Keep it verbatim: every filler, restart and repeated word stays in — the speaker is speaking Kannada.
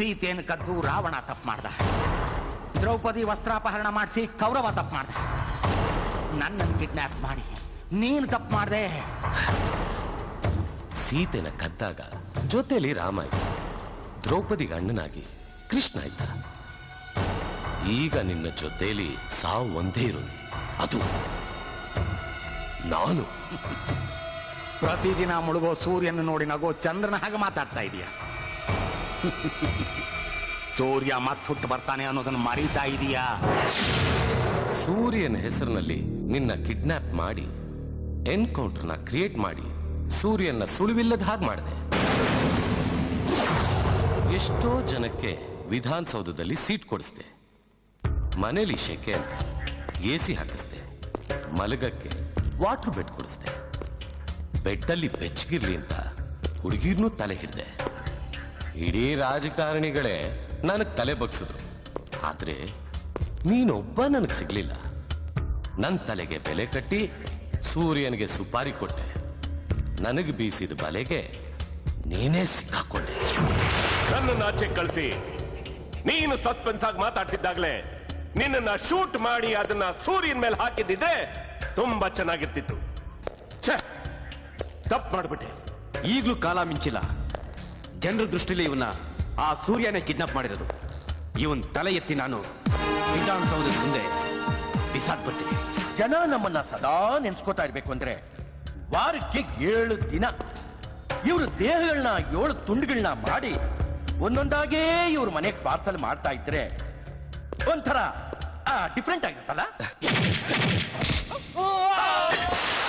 ಸೀತೆಯನ್ನು ಕದ್ದು ರಾವಣ ತಪ್ಪು ಮಾಡ್ದ, ದ್ರೌಪದಿ ವಸ್ತ್ರಾಪಹರಣ ಮಾಡಿಸಿ ಕೌರವ ತಪ್ಪು ಮಾಡ್ದ, ನನ್ನನ್ನು ಕಿಡ್ನಾಪ್ ಮಾಡಿ ನೀನು ತಪ್ಪು ಮಾಡ್ದೆ. ಸೀತೆನ ಕದ್ದಾಗ ಜೊತೆಲಿ ರಾಮ ಇದ್ದ, ದ್ರೌಪದಿಗೆ ಅಣ್ಣನಾಗಿ ಕೃಷ್ಣ ಇದ್ದ. ಈಗ ನಿನ್ನ ಜೊತೆಲಿ ಸಾವು ಒಂದೇ ಇರೋದು, ಅದು ನಾನು. ಪ್ರತಿದಿನ ಮುಳುಗೋ ಸೂರ್ಯನ ನೋಡಿ ನಗೋ ಚಂದ್ರನ ಹಾಗೆ ಮಾತಾಡ್ತಾ ಇದೀಯ. ಸೂರ್ಯ ಮತ್ ಹುಟ್ಟು ಬರ್ತಾನೆ ಅನ್ನೋದನ್ನು ಮರೀತಾ ಇದೀಯಾ? ಸೂರ್ಯನ ಹೆಸರಿನಲ್ಲಿ ನಿನ್ನ ಕಿಡ್ನಾಪ್ ಮಾಡಿ ಎನ್ಕೌಂಟರ್ನ ಕ್ರಿಯೇಟ್ ಮಾಡಿ ಸೂರ್ಯನ ಸುಳಿವಿಲ್ಲದ ಹಾಗೆ ಮಾಡಿದೆ. ಎಷ್ಟೋ ಜನಕ್ಕೆ ವಿಧಾನಸೌಧದಲ್ಲಿ ಸೀಟ್ ಕೊಡಿಸ್ದೆ, ಮನೇಲಿ ಶೆಕೆ ಅಂತ ಎ ಸಿ ಹಾಕಿಸ್ದೆ, ಮಲಗಕ್ಕೆ ವಾಟರ್ ಬೆಡ್ ಕೊಡಿಸ್ದೆ, ಬೆಡ್ಡಲ್ಲಿ ಬೆಚ್ಚಗಿರ್ಲಿ ಅಂತ ಹುಡುಗಿರ್ನೂ ತಲೆ ಹಿಡ್ದೆ. ಇಡೀ ರಾಜಕಾರಣಿಗಳೇ ನನಗೆ ತಲೆ ಬಗ್ಸಿದ್ರು. ಆದ್ರೆ ನೀನೊಬ್ಬ ನನಗೆ ಸಿಗ್ಲಿಲ್ಲ. ನನ್ನ ತಲೆಗೆ ಬೆಲೆ ಕಟ್ಟಿ ಸೂರ್ಯನಿಗೆ ಸುಪಾರಿ ಕೊಟ್ಟೆ. ನನಗೆ ಬೀಸಿದ ಬಲೆಗೆ ನೀನೇ ಸಿಕ್ಕಾಕೊಂಡೆ. ನನ್ನನ್ನು ಆಚೆ ಕಳಿಸಿ ನೀನು ಸಸ್ಪೆನ್ಸ್ ಆಗಿ ಮಾತಾಡ್ತಿದ್ದಾಗಲೇ ನಿನ್ನನ್ನ ಶೂಟ್ ಮಾಡಿ ಅದನ್ನ ಸೂರ್ಯನ ಮೇಲೆ ಹಾಕಿದ್ದಿದ್ರೆ ತುಂಬಾ ಚೆನ್ನಾಗಿರ್ತಿತ್ತು. ತಪ್ಪು ಮಾಡ್ಬಿಟ್ಟೆ. ಈಗಲೂ ಕಾಲ ಮಿಂಚಿಲ್ಲ. ಜನರ ದೃಷ್ಟಿಲಿ ಇವನ್ನ ಆ ಸೂರ್ಯನೇ ಕಿಡ್ನಾಪ್ ಮಾಡಿರೋದು. ಇವನ್ ತಲೆ ಎತ್ತಿ ನಾನು ವಿಧಾನಸೌಧದ ಮುಂದೆ ಬಿಸಾಕ್ ಬರ್ತೀನಿ. ಜನ ನಮ್ಮನ್ನ ಸದಾ ನೆನ್ಸ್ಕೋತಾ ಇರ್ಬೇಕು ಅಂದ್ರೆ ವಾರಕ್ಕೆ ಏಳು ದಿನ ಇವ್ರ ದೇಹಗಳನ್ನ ಏಳು ತುಂಡುಗಳನ್ನ ಮಾಡಿ ಒಂದೊಂದಾಗೇ ಇವ್ರ ಮನೆಗೆ ಪಾರ್ಸಲ್ ಮಾಡ್ತಾ ಇದ್ರೆ ಒಂಥರ ಡಿಫ್ರೆಂಟ್ ಆಗಿರುತ್ತಲ್ಲ.